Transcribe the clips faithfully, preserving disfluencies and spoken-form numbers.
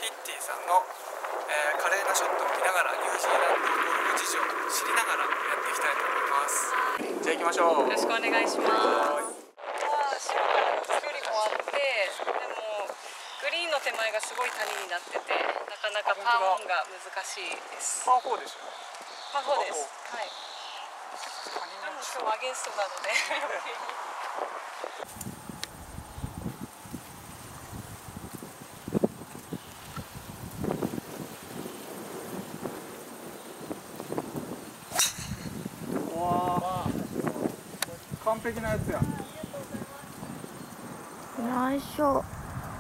ッティさんの、えー、華麗なショットを見ながらニュージーランドゴルフ事情を知りながらやっていきたいと思います。じゃあ行きましょう。 よろしくお願いします。芝の距離もあって、でもグリーンの手前がすごい谷になってて、なかなかパーオンが難しいです。 パーフォーですよね。 パーフォーです。はい。でも今日はアゲンストなので完璧なやつや。 ナイスショッ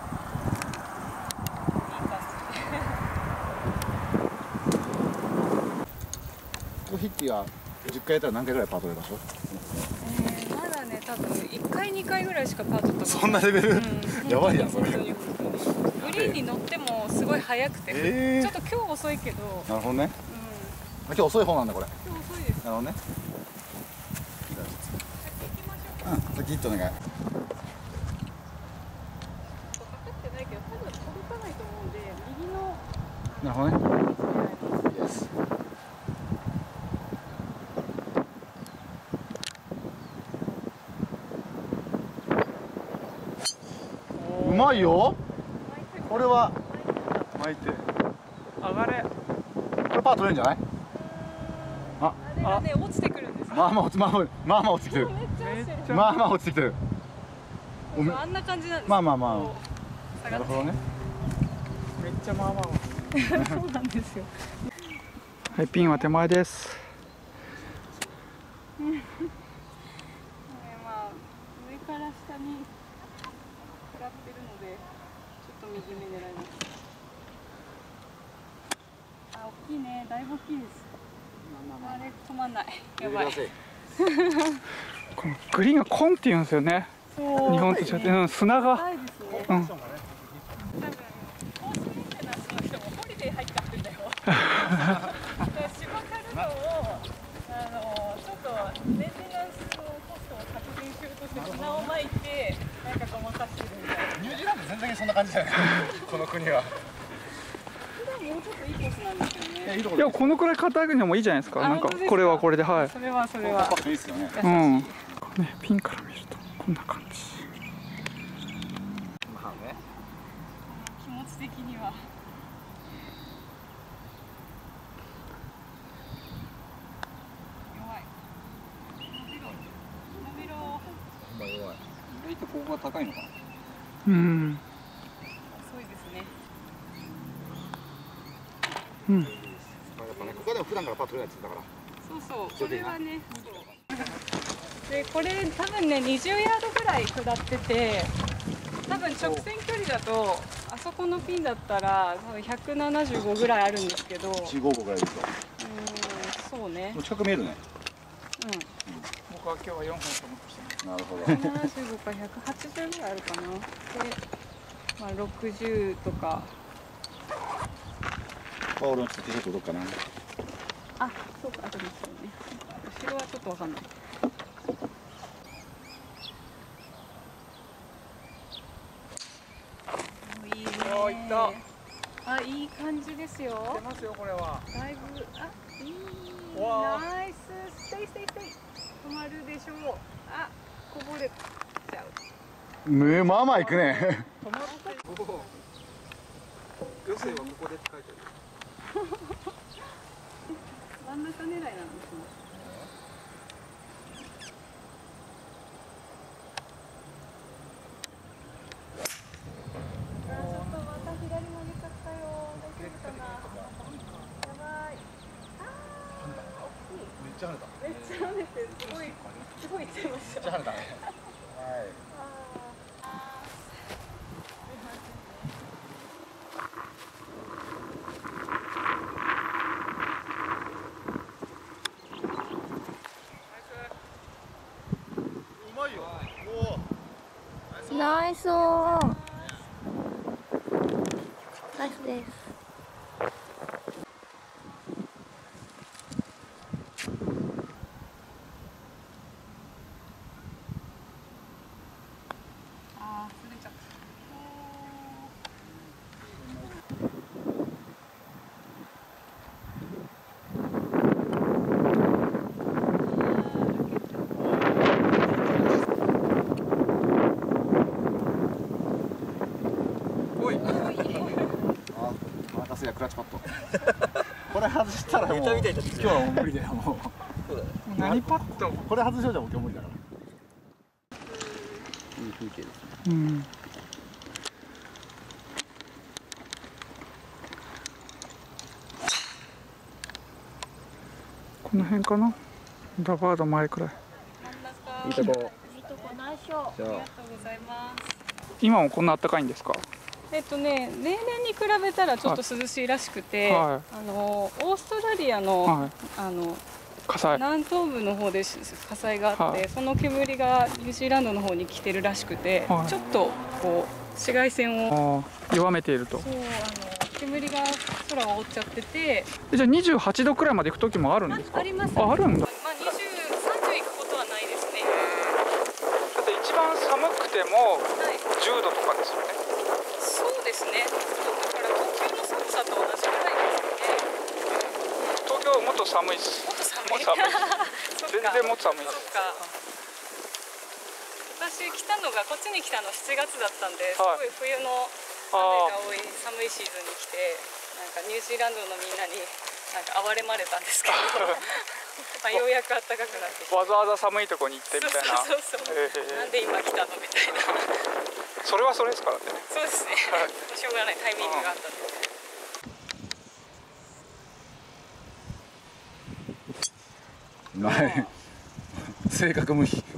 ト。ヒッティはじゅっかいやったら何回ぐらいパー取れる場所？ えー、まだね、多分いっかいにかいぐらいしかパー取ったことない。 そんなレベル、うん、やばいやんそれ。 グリーンに乗ってもすごい速くて、えー、ちょっと今日遅いけど。 なるほどね、うん、今日遅い方なんだこれ。 今日遅いです。 なるほどね。うん、先ヒットお願い。 かかってないけど、多分届かないと思うんで、右の。 なるほどね。イエス。うまいよ。これは巻いて上がれ。 これパー取れるんじゃない？ あ、あれがね、落ちてくるんですよ。 まあまあまあまあまあ落ちてきてる。まあまあ落ちてきてる。 あんな感じなんです。 まあまあまあ。なるほどね。 めっちゃまあまあ。 そうなんですよ。 はい、ピンは手前です。 ね、まあ上から下に食らってるので、ちょっと右目狙います。あ、大きいね、だいぶ大きいです。あれ止まんない。やばい。 このグリーンがコンって言うんですよね。日本と違って、うん、砂が。 高いですね。うん。多分コースメンテナンスの人もホリデー入ってくるんだよ。芝刈るのをあのちょっとメンテナンスのコストを削減しようとして砂を撒いてなんかごまかしてるみたいな。 ニュージーランド全然そんな感じだよね。この国は。 普段もうちょっといいコースなんですよね。 いや、このくらい硬いのもいいじゃないですか。なんかこれはこれで、はい。 それはそれは。 いいですよね。 うん。ね、ピンから見るとこんな感じ。 まあね。 気持ち的には。弱い。伸びろ。伸びろ。 まあ弱い。意外とここが高いのかな。 うん。 遅いですね。 うん。 やっぱね、ここでも普段からパー取れないって言ったから。 そうそう、これはね。で、これ多分ね、にじゅうヤードぐらい下ってて、多分直線距離だと、あそこのピンだったら、多分ひゃくななじゅうごぐらいあるんですけど。 いちごごぐらいいると。 うん、そうね。 近く見えるね。 うん。 僕は今日はよんほんと思ってきた。 なるほど。 ひゃくななじゅうごかひゃくはちじゅうぐらいあるかな。で、まあろくじゅうとか。 あ、俺のちょっとティーショットどっかな。 あ、そうか、あとですよね。後ろはちょっとわかんない。いいね。 おー、いった。 あ、いい感じですよ。 出ますよ、これは。 だいぶ、あ、いい。 わナイス、ステイステイステイ。止まるでしょう。あ、こぼれちゃう。 ね、まあまあ行くね。 止まって。余生はここでって書いてある。 真ん中狙いなんですね。あ、ちょっとまた左曲げちゃったよ。大丈夫かな。やばい。ああ、大きい。 めっちゃ跳ねた。 めっちゃ跳ねて、すごい、すごいいっちゃいました。 めっちゃ跳ねたね。はい。 ナイスオン。ナイスです。 ああ、ずれちゃった。 イターみたいだって今日はもう無理だよもう。 そうだね。 何パッとこれ外しようじゃん、今日無理だから。 いい風景ですね。 うん。この辺かな。ラバード前くらい。 いいとこ。 いいとこないしょ。 じゃあ。 ありがとうございます。 今もこんな暖かいんですか。 えっとね、例年に比べたらちょっと涼しいらしくて、 はあのオーストラリアの、 はい。 あの火災。 南東部の方でし火災があって、 はいその煙がニュージーランドの方に来てるらしくて、 はいちょっとこう紫外線をああ、弱めていると。 そうあの煙が空を覆っちゃってて、 えじゃあにじゅうはちどくらいまで行く時もあるんですか。 あありますあ、あるんだ。 まあにじゅう、さんじゅう行くことはないですね。 だって一番寒くてもはい。 じゅうどとかですよね。 そうですね。だから東京の寒さと同じぐらいですよね。 東京もっと寒いです。 もっと寒い。 もっと寒いそっか全然もっと寒いです。 そっか。私来たのがこっちに来たのしちがつだったんで、すはごい冬の雨が多い寒いシーズンに来て、なんかニュージーランドのみんなになんか哀れまれたんですけど、まあようやく暖かくなってきて。 わざわざ寒いとこに行ってみたいな。 そうそうそうそう。 えーなんで今来たのみたいな。 それはそれですからね。 そうですね。 はいしょうがないタイミングがあったんで。 ない性格無比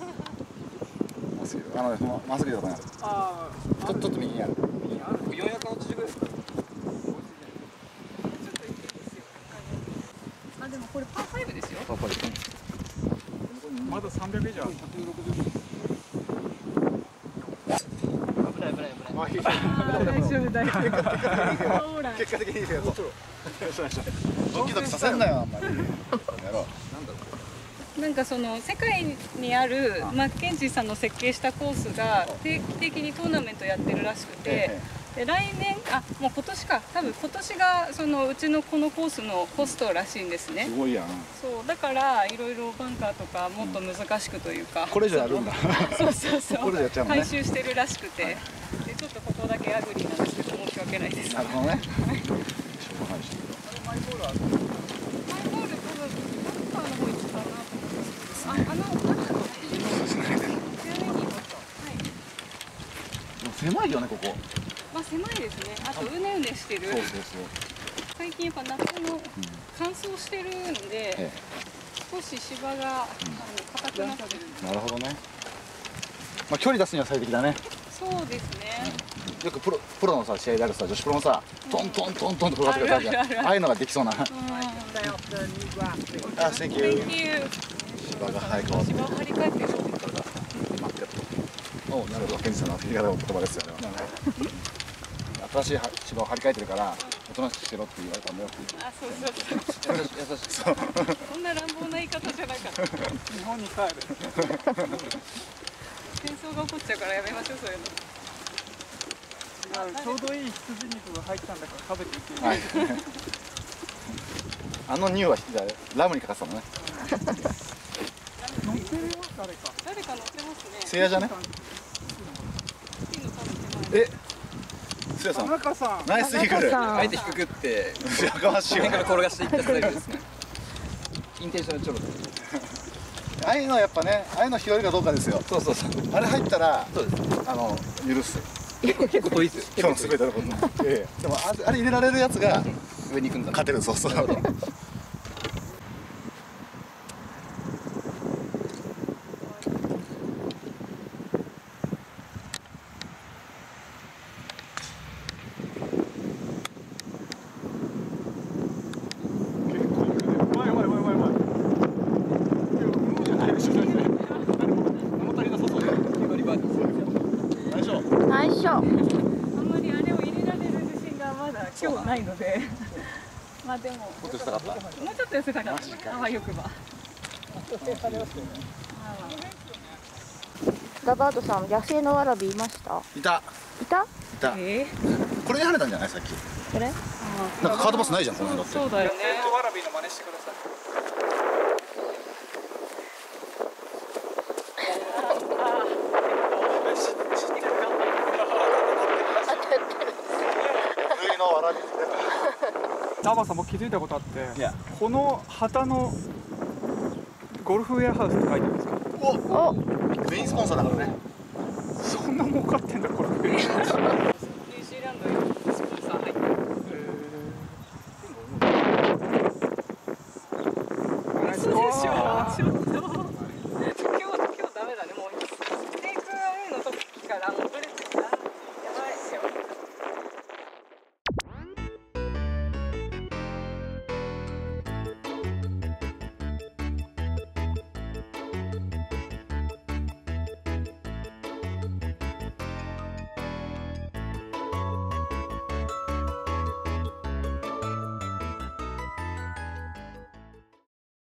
あのままっすぐだとねあちょちょっと右にあるあ、よんひゃくはちじゅうぐらいですか。 あ、でもこれパーファイブですよ。 パパですねまださんびゃく以上ある。 危ない危ない危ない。 大丈夫大丈夫。ほら。 結果的にいいよドキドキさせんなよあんまりやろうなんかその世界にあるマッケンジーさんの設計したコースが定期的にトーナメントやってるらしくて、で来年あもう今年か多分今年がそのうちのこのコースのホストらしいんですね。 すごいやんそうだからいろいろバンカーとかもっと難しくというか、 これ以上やるんだそうそうそうこれ以上やっちゃうのね回収してるらしくて、でちょっとここだけアグリーなんですけど申し訳ないです。 なるほどねマイボール多分バンカーの方行ったかなと思ってます。ああのあの狭いよねここまあ狭いですね。あとうねうねしてる。 そうそうそう最近やっぱ夏の乾燥してるんで、 え少し芝が、あの硬くなってる。 えなるほどねまあ距離出すには最適だねそうですね。 よくプロプロのさ試合であるさ女子プロのさトントントントンと転がってくる感じあるあるあるああいうのができそうなうん。 あ、Thank you Thank you。 芝が生え変わって芝を張り替えてる。 おうなるほどケンジさんの言い方の言葉ですよね新しい芝を張り替えてるからおとなしくしてろって言われたんだよってあ、そうそうそう。 優しい。 そうそんな乱暴な言い方じゃなかった。 日本に帰る。 戦争が起こっちゃうからやめましょうそういうの。 ちょうどいい羊肉が入ったんだから食べていっていい。 はいあの匂いはラムにかかってたのね乗ってるよ誰か。 誰か乗ってますね。 せいやじゃねいいの多分手前。 えせいやさ田ん中さん。 ナイスイーグルさんあえて低くってやかましい正面からわ転がしていったスタイルですね。インテンショナルチョロで。 ああいうのはやっぱねああいうの拾えるかどうかですよそうそうそう。 あれ入ったらそうです。 あの許す結構結構遠いですよ。 今日の全てのことええでもああれ入れられるやつが上に行くんだ。 勝てるそうそうなるほど。 ないしょ。 あんまりあれを入れられる自信がまだ今日ないので。まあでももうちょっと寄せたかったあわよくば。 ラバードさん、野生のワラビいました。 いたいた。 いたえこれで跳ねたんじゃないさっきこれ。 なんかカードバスないじゃんこの辺だってそうだよね。 わらびの真似してください。 冬のわらびダーバーさんも気づいたことあって、 Yeah. この旗のゴルフウェアハウスって書いてあるんですか？ お、メインスポンサーだからね。